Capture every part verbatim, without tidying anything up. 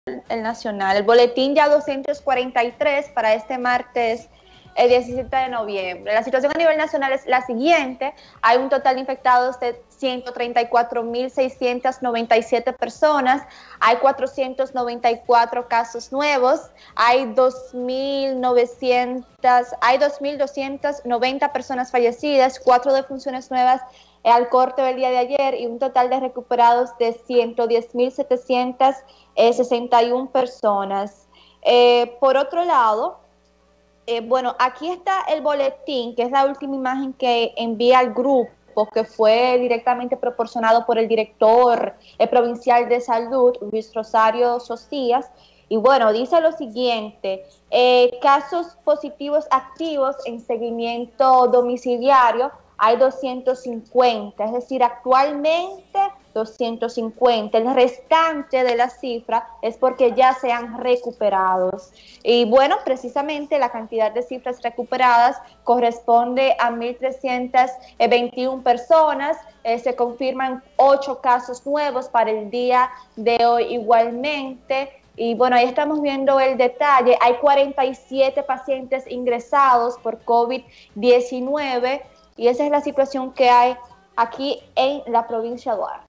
el nacional. El boletín ya doscientos cuarenta y tres para este martes, el diecisiete de noviembre. La situación a nivel nacional es la siguiente: hay un total de infectados de ciento treinta y cuatro mil seiscientas noventa y siete personas, hay cuatrocientos noventa y cuatro casos nuevos, hay dos mil novecientos, hay dos mil doscientas noventa personas fallecidas, cuatro defunciones nuevas al corte del día de ayer y un total de recuperados de ciento diez mil setecientas sesenta y una personas. Eh, por otro lado, eh, bueno, aquí está el boletín, que es la última imagen que envía al grupo, que fue directamente proporcionado por el director eh, provincial de salud, Luis Rosario Socías. Y bueno, dice lo siguiente: eh, casos positivos activos en seguimiento domiciliario hay doscientos cincuenta, es decir, actualmente doscientos cincuenta. El restante de la cifra es porque ya se han recuperado. Y bueno, precisamente la cantidad de cifras recuperadas corresponde a mil trescientas veintiuna personas. Eh, se confirman ocho casos nuevos para el día de hoy igualmente. Y bueno, ahí estamos viendo el detalle. Hay cuarenta y siete pacientes ingresados por COVID diecinueve y esa es la situación que hay aquí en la provincia de Duarte.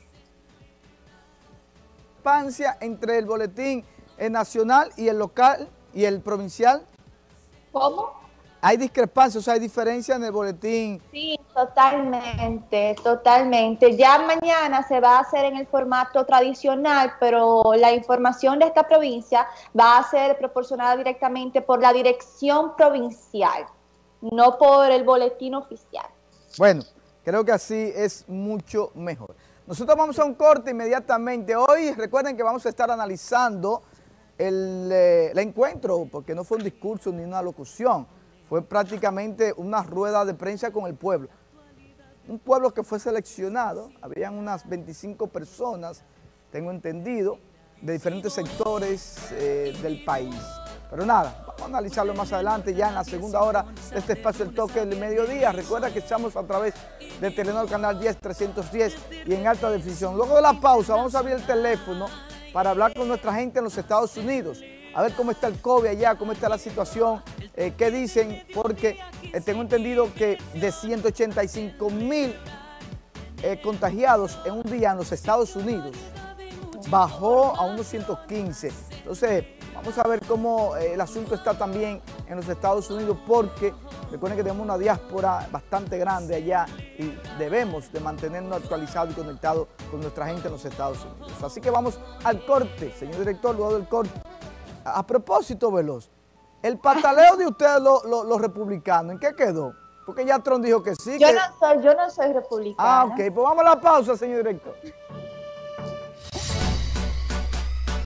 Discrepancia entre el boletín nacional y el local y el provincial. ¿Cómo? Hay discrepancias, o sea, hay diferencia en el boletín. Sí, totalmente, totalmente. Ya mañana se va a hacer en el formato tradicional, pero la información de esta provincia va a ser proporcionada directamente por la dirección provincial, no por el boletín oficial. Bueno, creo que así es mucho mejor. Nosotros vamos a un corte inmediatamente. Hoy recuerden que vamos a estar analizando el, eh, el encuentro, porque no fue un discurso ni una locución, fue prácticamente una rueda de prensa con el pueblo. Un pueblo que fue seleccionado, habían unas veinticinco personas, tengo entendido, de diferentes sectores eh, del país. Pero nada, vamos a analizarlo más adelante, ya en la segunda hora de este espacio El Toque del Mediodía. Recuerda que estamos a través de Telenor Canal diez, trescientos diez y en alta definición. Luego de la pausa vamos a abrir el teléfono para hablar con nuestra gente en los Estados Unidos, a ver cómo está el COVID allá, cómo está la situación, eh, qué dicen, porque eh, tengo entendido que de ciento ochenta y cinco mil eh, contagiados en un día en los Estados Unidos, bajó a unos ciento quince. Entonces, vamos a ver cómo eh, el asunto está también en los Estados Unidos, porque recuerden que tenemos una diáspora bastante grande allá y debemos de mantenernos actualizados y conectados con nuestra gente en los Estados Unidos. Así que vamos al corte, señor director, luego del corte. A, a propósito, Veloz, el pataleo de ustedes los lo, lo republicanos, ¿en qué quedó? Porque ya Trump dijo que sí. Yo, que... no soy, yo no soy republicana. Ah, ok, pues vamos a la pausa, señor director.